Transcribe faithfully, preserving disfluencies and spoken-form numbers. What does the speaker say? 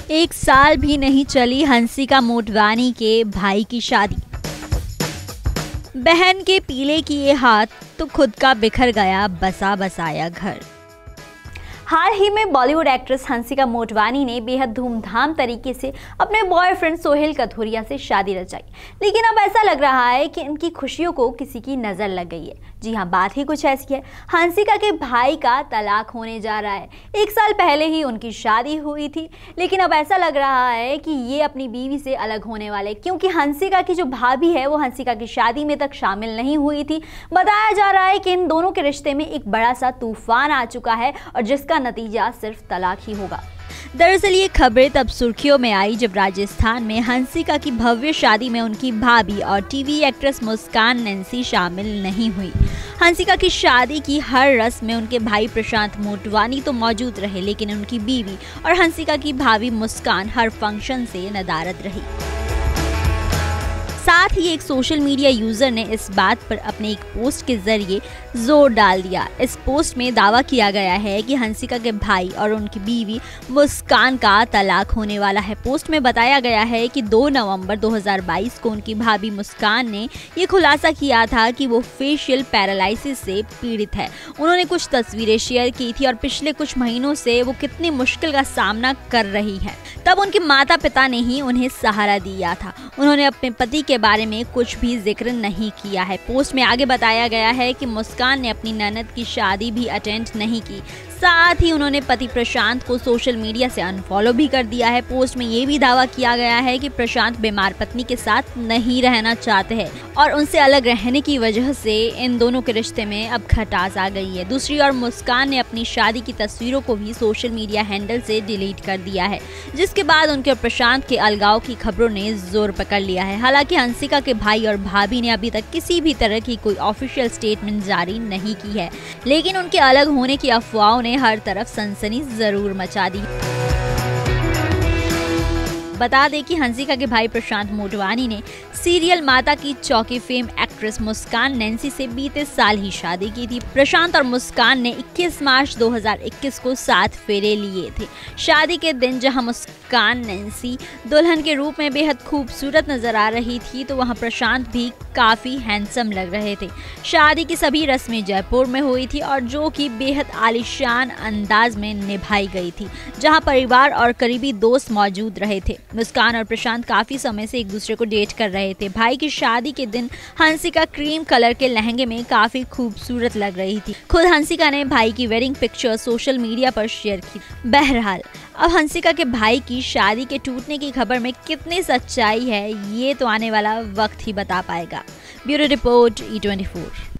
एक साल भी नहीं चली हंसिका मोटवानी के भाई की शादी। बहन के पीले किए हाथ तो खुद का बिखर गया बसा बसाया घर। हाल ही में बॉलीवुड एक्ट्रेस हंसिका मोटवानी ने बेहद धूमधाम तरीके से अपने बॉयफ्रेंड सोहेल कथोरिया से शादी रचाई, लेकिन अब ऐसा लग रहा है कि इनकी खुशियों को किसी की नजर लग गई है। जी हाँ, बात ही कुछ ऐसी है। हंसिका के भाई का तलाक होने जा रहा है। एक साल पहले ही उनकी शादी हुई थी, लेकिन अब ऐसा लग रहा है कि ये अपनी बीवी से अलग होने वाले, क्योंकि हंसिका की जो भाभी है वो हंसिका की शादी में तक शामिल नहीं हुई थी। बताया जा रहा है कि इन दोनों के रिश्ते में एक बड़ा सा तूफान आ चुका है और जिसका नतीजा सिर्फ तलाक ही होगा। दरअसल ये खबरें तब सुर्खियों में आई जब राजस्थान में हंसिका की भव्य शादी में उनकी भाभी और टीवी एक्ट्रेस मुस्कान नैन्सी शामिल नहीं हुई। हंसिका की शादी की हर रस्म में उनके भाई प्रशांत मोटवानी तो मौजूद रहे, लेकिन उनकी बीवी और हंसिका की भाभी मुस्कान हर फंक्शन से नदारद रही। साथ ही एक सोशल मीडिया यूजर ने इस बात पर अपने एक पोस्ट के जरिए जोर डाल दिया। इस पोस्ट में दावा किया गया है कि हंसिका के भाई और उनकी बीवी मुस्कान का तलाक होने वाला है। पोस्ट में बताया गया है कि दो नवंबर दो हज़ार बाईस को उनकी भाभी मुस्कान ने ये खुलासा किया था कि वो फेशियल पैरालिसिस से पीड़ित है। उन्होंने कुछ तस्वीरें शेयर की थी और पिछले कुछ महीनों से वो कितनी मुश्किल का सामना कर रही है। तब उनके माता पिता ने ही उन्हें सहारा दिया था। उन्होंने अपने पति के बारे में कुछ भी जिक्र नहीं किया है। पोस्ट में आगे बताया गया है कि मुस्कान ने अपनी ननद की शादी भी अटेंड नहीं की। साथ ही उन्होंने पति प्रशांत को सोशल मीडिया से अनफॉलो भी कर दिया है। पोस्ट में ये भी दावा किया गया है कि प्रशांत बीमार पत्नी के साथ नहीं रहना चाहते हैं और उनसे अलग रहने की वजह से इन दोनों के रिश्ते में अब खटास आ गई है। दूसरी ओर मुस्कान ने अपनी शादी की तस्वीरों को भी सोशल मीडिया हैंडल से डिलीट कर दिया है, जिसके बाद उनके प्रशांत के अलगाव की खबरों ने जोर पकड़ लिया है। हालांकि हंसिका के भाई और भाभी ने अभी तक किसी भी तरह की कोई ऑफिशियल स्टेटमेंट जारी नहीं की है, लेकिन उनके अलग होने की अफवाहों ने हर तरफ सनसनी जरूर मचा दी। बता दें कि हंसिका के भाई प्रशांत मोटवानी ने सीरियल माता की चौकी फेम एक्ट्रेस मुस्कान नैन्सी से बीते साल ही शादी की थी। प्रशांत और मुस्कान ने इक्कीस मार्च दो हज़ार इक्कीस को सात फेरे लिए थे। शादी के दिन जहां मुस्कान नैन्सी दुल्हन के रूप में बेहद खूबसूरत नजर आ रही थी, तो वहां प्रशांत भी काफी हैंडसम लग रहे थे। शादी की सभी रस्में जयपुर में हुई थी और जो कि बेहद आलीशान अंदाज में निभाई गई थी, जहां परिवार और करीबी दोस्त मौजूद रहे थे। मुस्कान और प्रशांत काफी समय से एक दूसरे को डेट कर रहे थे। भाई की शादी के दिन हंसिका क्रीम कलर के लहंगे में काफी खूबसूरत लग रही थी। खुद हंसिका ने भाई की वेडिंग पिक्चर सोशल मीडिया पर शेयर की। बहरहाल अब हंसिका के भाई की शादी के टूटने की खबर में कितनी सच्चाई है, ये तो आने वाला वक्त ही बता पाएगा। Bureau report E twenty four.